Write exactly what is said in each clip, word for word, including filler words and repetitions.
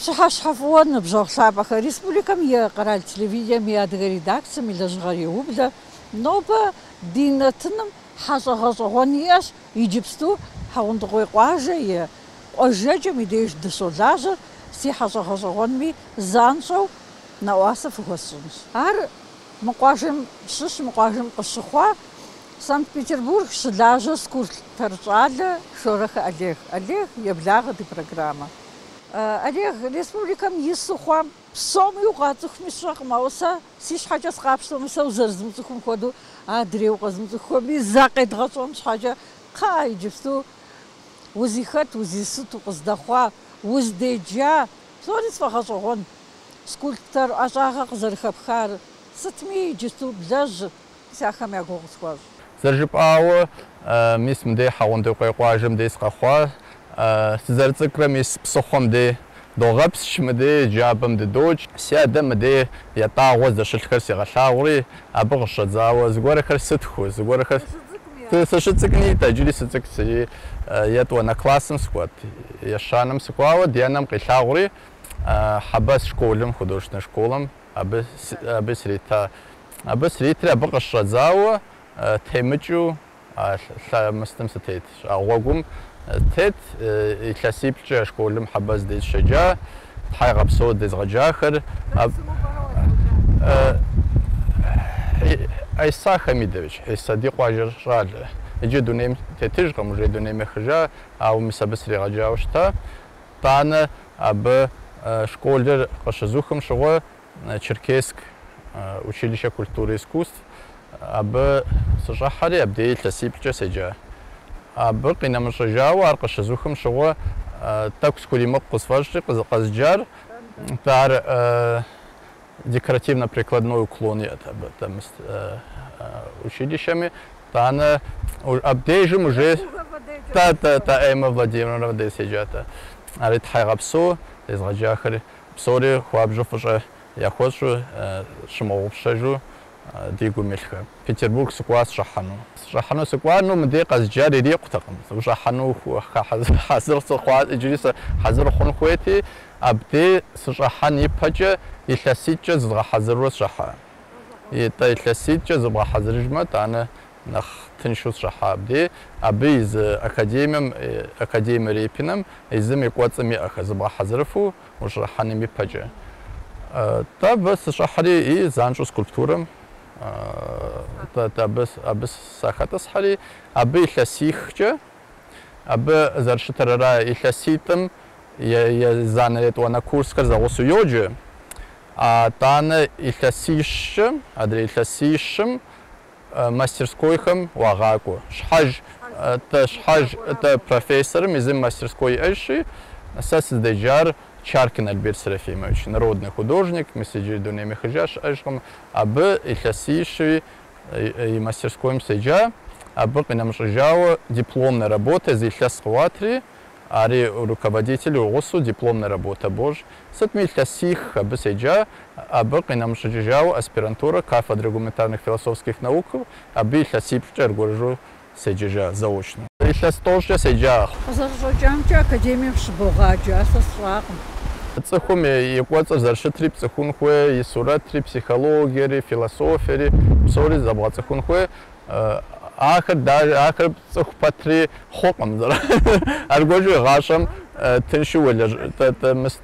пщыхьэщхьэфӏыуэ ныбжьэгъу лъапӏэхэр республикэм и къэрал телевидением и адыгэ редакцием и лэжьыгъэр еублэ нобэ ди нэтыным хьэщӏэ-гъэщӏэгъуэн иӏэщ, иджыпсту Хьэундыгъуей къуажэ и къуажэкӏэм и деж дыщолажьэр си хьэщӏэ-гъэщӏэгъуэнми занщӏэу нэӏуасэ фыхуэсщӏынщ. Ар мы къуажэм щыщ, мы къуажэм къыщыхъуа Санкт-Петербург щылажьэ скульптор щӏалэ Шорэх Олег. Олег еблагъэ ди программэ. Олег республикэм ису хъуам псоми укъацӏыхуми сщӏэкъым, ауэ сэ си щхьэкӏэ сыкъапщтэми сэ узэрызмыцӏыхум хуэдэу адрей укъэзмыцӏыхуми зэ къедгъэщӏэн щхьэкӏэ кхъыӏэ иджыпсту узихэт, узисыт, укъыздэхъуа, уздеджа, псори сфӏэгъэщӏэгъуэн. Скульптор ӏэщӏагъэ къызэрыхэпхар сытми иджыпсту блэжь сяхэм я гугъу схуэщӏ. Зэрыжыпӏауэ мис мыдей Хьэундыгъуей къуажэм дей сыкъэхъуа, сызэрыцӏыкӏрэ мис псыхъуэм дей догъэпсч, мыдей джабэм дыдокӏ. Си адэм мыдей ятӏагъуэ здэщылъхэр сигъэлъагъури, абы къыщыщӏэдзауэ зыгуэрхэр сытху, зыгуэрхэр сыщыцӏыкӏни, иджыри сыцӏыкӏ, си етӏуанэ классым сыкӏуэт. Ещанэм сыкӏуауэ ди анэм къилъагъури Хьэбэс школым, художественной школам, абы абы срита. Абы сритри абы къыщыщӏэдзауэ темыкӏыу лъэмыстым сытет, гъуэгум тет, илъэсипчӏэ школым Хьэбэс дей щеджа, Тхьэ егъэпсэу дезгъэджахэр. Айса Хамидович, айса ди къуажэр щӏалэ. Иджы дунейм тетыжкъым, уже дунейм ехыжа, ауэ мис абы сригъэджауэ щыта. Тӏанэ абы школыр къыщызухым щыгъуэ Черкесск училище культуры и искусств, абы сыщӏыхьэри абдей илъэсипчӏэ седжа. Абы къинэмыщӏэжауэ ар къыщызухым щыгъуэ тӏэкӏу скулимыкъу къысфӏэщӏри къэзджар, ар декоративно-прикладной уклон иӏэт абы училищэми. Тӏанэ абдежым уже та Эмма Владимировна дей седжатэ. Ари Тхьэ егъэпсэу дезгъэджахэри псори хуабжьу фӏыщӏэ яхуэщӏу щымыгъупщэжу ди гум илъхэ. Петербург сыкӏуа сщӏыхьэну. Сщӏыхьэну сыкӏуану мыдей къэзджар ирикъутэкъым. Ущӏыхьэну хьэзыр сыхъуа, иджыри сэ хьэзыр хъун хуейти, абдей сыщӏыхьэн ипэкӏэ илъэситӏкӏэ зыдгъэхьэзырурэ сщӏыхьэ. Итӏэ илъэситӏкӏэ зыбгъэхьэзырыжмэ, тӏанэ нэхъ тыншу сщӏыхьэ абдей. Абы из академием, академие Репиным, изым и кӏуэцӏым иӏэхэ зыбгъэхьэзырыфу ущӏыхьэным ипэкӏэ. Абы сыщӏыхьэри и занщӏэу скульптурэм абы сахэтӏысхьэри, абы илъэсихкӏэ, абы зэрыщытыр ара илъэситӏым занэ етӏуанэ курсхэр зэгъусэу йоджэ. Тӏанэ илъэсищым, адрей илъэсищым мастерскойхэм уагъакӏуэ. Щхьэж щхьэж профессорым изым мастерской иӏэжщи, сэ сыздеджар Чаркин Альберт Серафимович, народный художник, мы сидели до ними хожаш, ажком, абы илъэсищи и мастерскоем седжа, абы къинэмыщӏэжауэ дипломная работа зи илъэс къыуатри, ари руководитель угъусу дипломная работа бож. Сытми илъэсих абы седжа, абы къинэмыщӏэжауэ аспирантура кафедры гуманитарных философских наук, абы илъэсипчӏэ аргуэрыжу седжэжа заочно. Илъэс тӏощӏкӏэ седжа. Къызэрыщӏэкӏамкӏэ академием щыбогъаджэ, сэ сщӏакъым. Цӏыхум и кӏуэцӏыр зэрыщытри пцӏыхун хуей, и сурэтри, психологиери, философиери, псори зэбгъэцӏыхун хуей. Ахэр ахэр цӏыху пэтри хъукъым. Аргуэру игъащӏэм тыншу уелэжь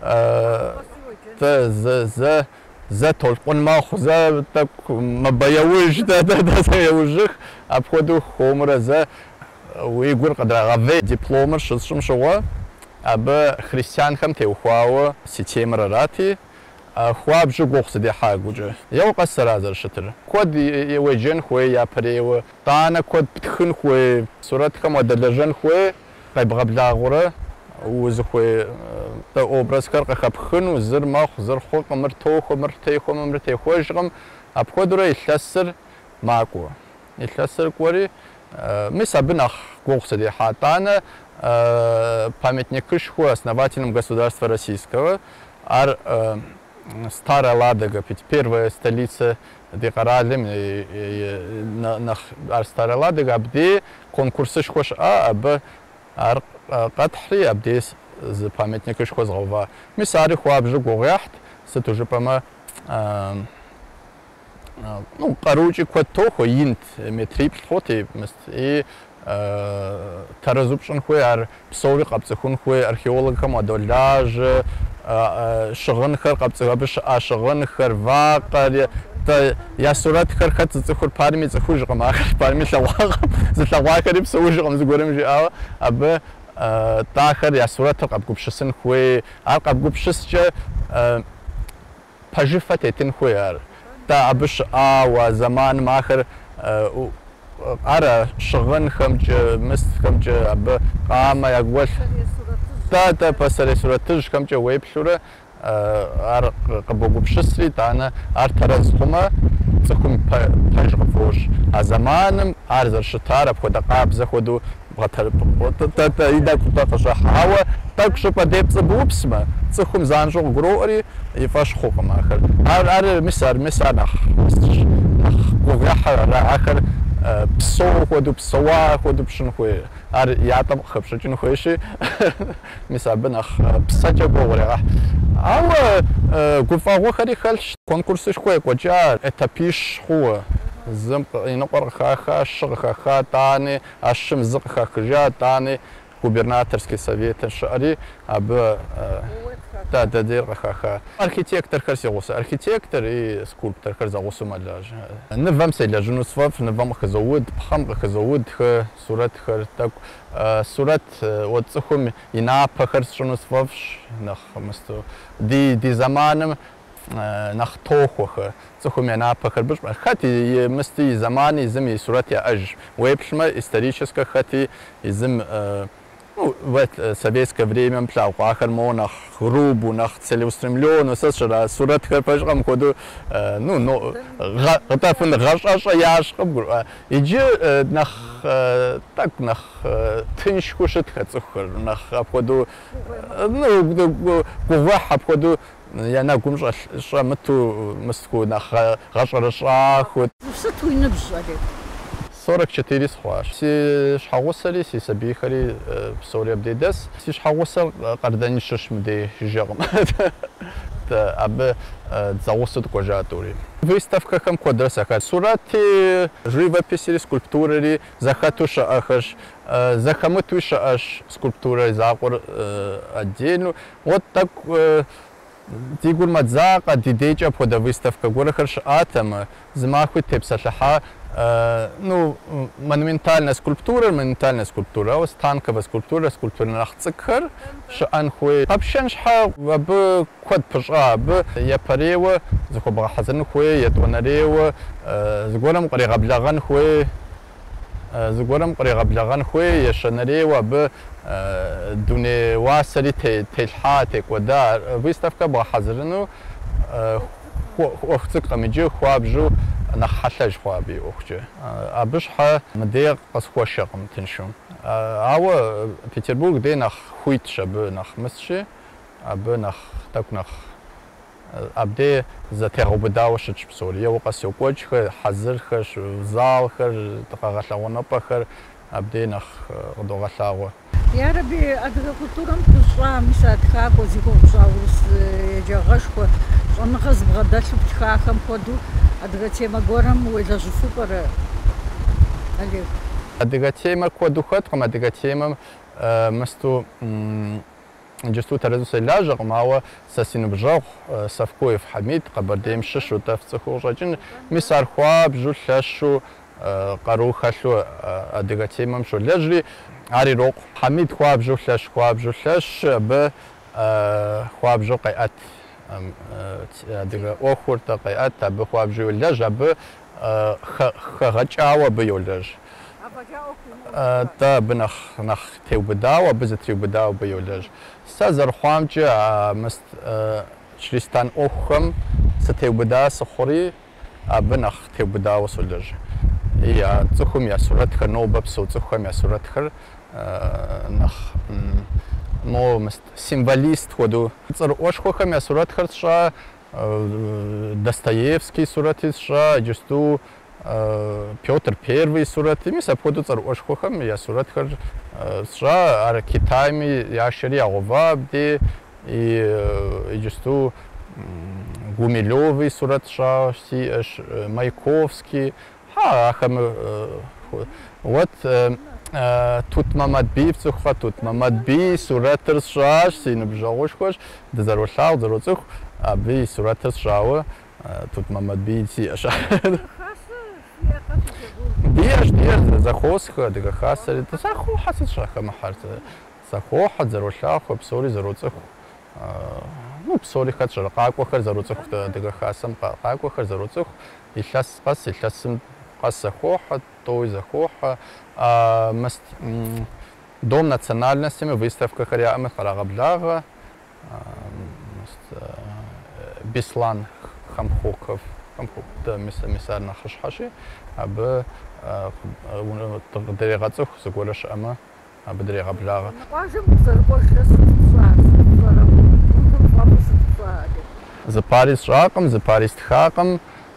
зэ зэ толъкъун мэхъу, зэ тӏэкӏу мыбэяуж, зэяужых, апхуэдэу хуэмурэ зэ уи гур къыдрагъэвей. Дипломыр щысщӏым щыгъуэ, абы христианхэм теухуауэ си темэр арати, хуабжьу гугъу сыдехьа гукӏэ. Еуэ къэс ара зэрыщытыр. Куэд уеджэн хуей япэрейуэ, тӏанэ куэд птхын хуей, сурэтхэм уадэлэжьэн хуей, къебгъэблагъуэрэ узыхуей образхэр къыхэпхыну, зыр мэхъу, зыр хъукъым, мыр тохуэ, мыр техуэ, мыр техуэжкъым, апхуэдэурэ илъэсыр макӏуэ. Илъэсыр кӏуэри, мис абы нэхъ гугъу сыдехьа. Тӏанэ памятникышхуэ основателям государства российского, ар Старая Ладога, первая столица Дикаралем, ар Старая Ладога, абдей конкурсышхуэ щыӏэ, абы ар къэтхьри, абдей з памятникыр шхуэзгъэува. Мис ари хуабжьу гугъуехьт, сыту жыпӏэмэ ну, къарукӏи куэд тохуэ, инт, метриплӏ хъурти, и тарэзу пщӏын хуей, ар псори къэпцӏыхун хуей, археологхэм къыдолажьэ, щыгъынхэр къэпцӏыху, абы щыӏа щыгъынхэр, вакъэр, я сурэтхэр хэт цӏыхур парми цӏыхужкъым, ахэр парми лъэгъуакъым, зылъэгъуахэри псэужкъым зыгуэрым жиӏауэ, абы тӏахэр я сурэтыр къэбгупшысын хуей, ар къэбгупшыскӏэ пэжыфэ тетын хуей ар. Абы щыӏауэ зэманым ахэр ара щыгъынхэмкӏэ, мыстхэмкӏэ, абы къамэ ягуэлъ, дэ пасэрей сурэтыжьхэмкӏэ уеплъурэ ар къыбогупшысри, итӏанэ ар тэрэз хъумэ цӏыхум пэж къыфощ. А зэманым ар зэрыщытар апхуэдэ къабзэ хуэдэу и тӏэкӏу къыщӏыхьауэ, тӏэкӏу щӏыпӏэ депцӏыбыупсмэ, цӏыхум занщӏэу къыгуроӏуэри и фӏэщ хъукъым ахэр. Ар мис ар мис ар нэхъ гугъуехьыр, ахэр псо хуэдэу, псэуа хуэдэу пщӏын хуей. Ар ятӏэм къыхэпщӏыкӏын хуейщи, мис абы нэхъ псэкӏэ гугъу ирегъэхь. Ауэ гуфӏэгъуэхэри хэлъщ, конкурсышхуэ екӏуэкӏа, этапищ хъууэ. Зым иныкъуэр къыхаха, щы къыхаха, тӏани, а щым зы къыхахыжа, тӏани губернаторский советым щыӏэри, абы дэдейр къыхаха. Архитекторхэр сегъусэ, архитектор и скульпторхэр зэгъусэу мэлажьэ. Нывэм селэжьыну сфӏэфӏ, нывэм къыхызоуд, пхъэм къыхызоудхэ сурэтхэр, тӏэкӏу сурэт уэ цӏыхум и напэхэр сщӏыну сфӏэфӏщ, нэхъ мысту ди ди зэманым нэхъ тохуэхэ, цӏыхум я напэхэр быщӏ, хэт мысти и зэмани изым и сурэт яӏэж. Уеплъмэ, историческэ хэти изым в советское время плъагъуахэр моуэ нэхъ грубу, нэхъ целеустремлену, сэ сщӏэрэ сурэтхэр пэжкъым хуэдэу, ну, къытэфын гъэщӏэщӏэ ящӏкъым, иджы нэхъ тӏэкӏу нэхъ тыншхуэу щытхэ цӏыхухэр, нэхъ апхуэдэу, ну, гугъуехь апхуэдэу я нэгум щӏэмыту мыстху нэхъ гъэщӏэрыщӏахуэ. Сыт уи ныбжь, Олег? сорок четыре схъуащ. Си щхьэгъусэри, си сабийхэри псори абдей дэс. Си щхьэгъусэр къардэни щыщ мыдей жыжьэкъым. Абы дзэгъусэу тыкӏуэжа тӏури. Выставкэхэм куэдрэ сэхат. Сурэти, живописри, скульптурэри зэхэту щыӏэхэщ. Зэхэмытуи щыӏэщ скульптурэ закъуэр отдельно. Вот тӏэкӏу ди гур мэдзакъэ, ди дейкӏэ апхуэдэ выставкэ гуэрхэр щыӏатэмэ, зы махуи тепсэлъыхьа, ну, монументальная скульптура, монументальная скульптура, ауэ станковая скульптура, скульптура нэхъ цӏыкӏухэр щыӏэн хуей. Къэпщэн щхьэ абы куэд пыщӏа, абы япэрейуэ зыхуэбгъэхьэзын хуей, етӏуанэреуэ, зыгуэрым кърегъэблэгъэн хуей, зыгуэрым кърегъэблэгъэн хуей, ещэнэреуэ абы дуней уасэри телъхьа, текӏуэда. Выставкэ бгъэхьэзырыну ӏуэху цӏыкӏукъым, иджы хуабжьу нэхъ хьэлъэж хъуа абы и ӏуэхукӏэ. Абы щхьэ мыдей къысхуэшэкъым тыншу. Ауэ Петербург дей нэхъ хуитщ абы нэхъ мысщи, абы нэхъ тӏэкӏу нэхъ абдей зэтегъэубыдауэ щытщ псори. Еуэ къэс йокӏуэкӏхэр, хьэзырхэр, залхэр, къэгъэлъэгъуэныпӏэхэр абдей нэхъ къыдогъэлъагъуэ. Ярэби адыгэ культурэм пыщӏа, мис а тхакӏуэ зи гугъу урыс еджагъэшхуэ щӏэныгъэ збгъэдэлъу птхахэм хуэдэу адыгэ темэ гуэрым уелэжьыфу пӏэрэ, Олег? Адыгэ темэр куэду хэткъым, адыгэ темэм мысту иджысту тэрэзу селажьэкъым, ауэ сэ си ныбжьэгъу Савкоев Хьэмид Къэбэрдейм щыщ утэф цӏыхуу къыщӏэкӏын, мис ар хуабжьу лъэщу къару хэлъу адыгэ темэм щолэжьри, ар ирокъу. Хьэмид хуабжьу лъэщ, хуабжьу лъэщ, абы хуабжьу къеӏэт адыгэ ӏуэхур къеӏэт, абы хуабжьу йолэжь, абы хэгъэкӏауэ абы йолэжь. Тӏэ абы нэхъ нэхъ теубыдауэ, абы зэтриубыдауэ абы йолэжь. Сэ зэрыхъуамкӏэ мыст Чылистан ӏуэхухэм сытеубыда сыхъури, абы нэхъ теубыдауэ солэжь. И а цӏыхум я сурэтхэр, нобэ псо цӏыхухэм я сурэтхэр нэхъ мо мыст символист хуэдэу. Цӏэрыӏуэшхуэхэм я сурэтхэр сщӏа, Достоевский сурэти сщӏа, иджысту Петр Первый сурэтми сапхуэдэу цӏэрыӏуэшхуэхэм я сурэтхэр сщӏа ар Китайми яшэри ягъэувабди иджысту Гумилёвый сурэт сщӏа сиӏэщ, Маяковский, ахэм вот Тутмамэдбий пцӏыхухъэ, Тутмамэдбий сурэтыр сщӏащ, си ныбжьэгъушхуэщ, дызэролъагъу, дызэроцӏыху, абы и сурэтыр сщӏауэ Тутмамэдбий сиӏэщ. Диӏэщ, диӏэщ, зэхуосхэ адыгэ хасэри, захуохьэ сыт щахэмыхьэр, захуохьэ, дызэролъахъуэ, псори зэроцӏыху. Ну, псори хэт щӏэрэ, къакӏуэхэр зэроцӏыху адыгэ хасэм къакӏуэхэр зэроцӏыху, илъэс къэс, илъэсым къэс захуохьэ, тӏуи захуохьэ. Дом национальностями выставкэхэр яӏэмэ къэрагъэблагъэ. Беслан Хамхоков, мис ар нэхъыщхьэщи, абы дрегъэцӏыху зыгуэрэ щыӏэмэ, абы дрегъэблагъэ. Зы пари сщӏакъым, зы пари стхакъым,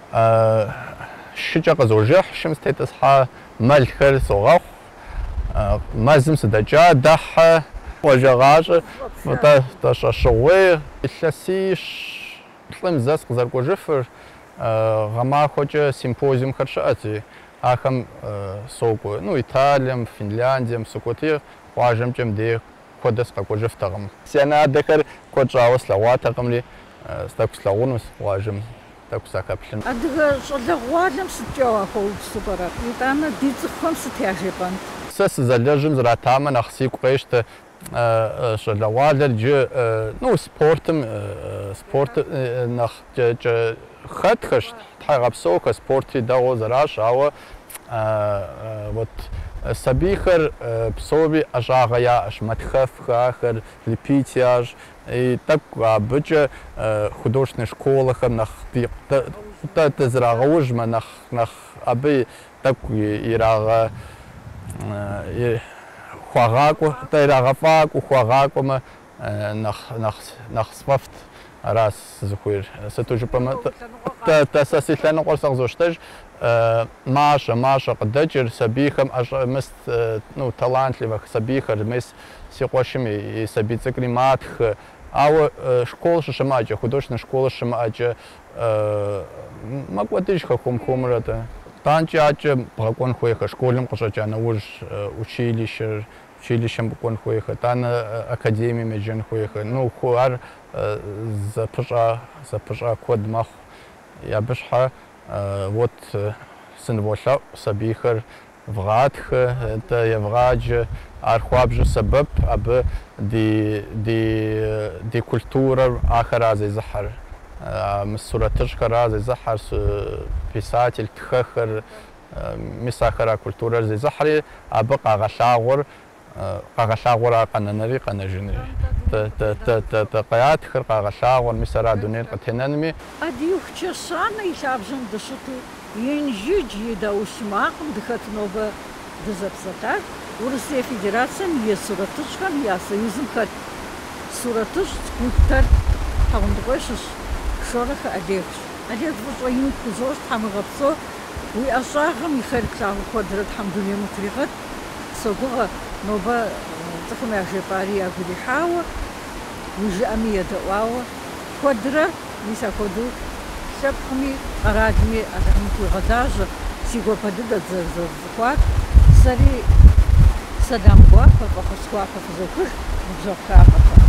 шыкӏэ къызожыхь, шым зытетӏысхьа мэлхэр согъэхъу, мэзым сыдэкӏа, дыхьэ, къуажэгъащӏэ, тӏэщӏэщыгъуей, илъэсищ, лӏым зэс къызэрыкӏуэжыфыр, гъэмахуэкӏэ симпозиумхэр щыӏэти, ахэм сокӏуэ, ну, Италием, Финляндием сыкӏуэти, къуажэмкӏэ мыбдеж куэдыр сыкъэкӏуэжыфтэкъым. Си анэадэхэр куэд щӏауэ слъэгъуатэкъымри, тӏэкӏу слъэгъунущ къуажэм, тӏэкӏу сахэплъын. Адыгэ щӏалэгъуалэм сыткӏэ уахуэупсыпӏэрэ? ИтӀанэ ди цӏыхухэм сыт яжепӏэн? Сэ сызэлэжьым зэратамэ нэхъ сигу къещтэ щӏалэгъуалэр иджы, ну, спортым, спорт нэхъ хэтхэщ, тхьэгъэпсэухэ, спортри дэгъуэу зэращ, ауэ вот сабийхэр псори ӏэщӏагъэ яӏэщ, мэтхэфхэ, ахэр лепить и тӏэкӏу абыкӏэ художественные школэхэм нэхъ дызэрагъэужмэ, нэхъ абы тӏэкӏу ирагъэ хуагъакӏуэ, ирагъэфӏакӏуэу хуагъакӏуэмэ нэхъ сфӏэфт. Арас зыхуейр. Сыту жыпӏэмэ, сэ си лъэныкъуэр сэ къызощтэж, мащэ, мащэ къыдэкӏыр сабийхэм мыс, ну, талантливэх сабийхэр, мис си къуэшым и сабий цӏыкӏури матхэ, ауэ школэ щыщымыӏэкӏэ, художественная школэ щымыӏэкӏэ мэкӏуэдыж хэхуэм-хуэмурэ тӏанкӏэ бгъэкӏуэн хуейхэ, школым къыщӏэкӏа нэужь училищэр, училищем быкӏуэн хуейхэ, тӏанэ академием еджэн хуейхэ. Ну, ар зэпыщӏа, зэпыщӏа куэд мэхъу. Абы щхьэ вот сыныволъэӏу сабийхэр вгъатхэ, евгъаджэ, ар хуабжьу сэбэп абы ди культурэр ахэр зезыхьэр. Мис сурэтыщӏхэр зезыхьэр, писатель, тхэхэр, мис ахэр культурэр зезыхьри, абы къагъэлъагъуэр, къагъэлъагъуэр къэнэнэри къэнэжынри. Къятхэр къагъэлъагъуэр, мис ара дунейр къытенэнми. Адиухчэ щанэ и лъабжьэм дыщыту инжыдж и даущымакъым дыхэт нобэ дызэпсэлъащ. Урысия Федерацием и сурэтыщӏхэм я союзым хэт сурэтыщӏ, скульптор Тхьэкъундыкъуей щыщ Шорэх Олегщ. Олег выщӏэ ину хузощ, тхьэмыгъэпсэу, уи ӏэщӏагъэм и хъерплъагъу куэдрэ Тхьэм дунейм утригъэт. Согугъэ нобэ цӏыхум яжепӏари ягу ирихьауэ, уи жыӏэми едэӏуауэ, куэдрэ мис апхуэдэу лъэпкъми къэралми Алыхьым хуигъэдажьэ, си гуапэ дыдэ зэрызэхъуар. Сэри сэлам гуапэ, фӏэхъус гуапэ фызохыж, ныбжьэгъу хабгъэ.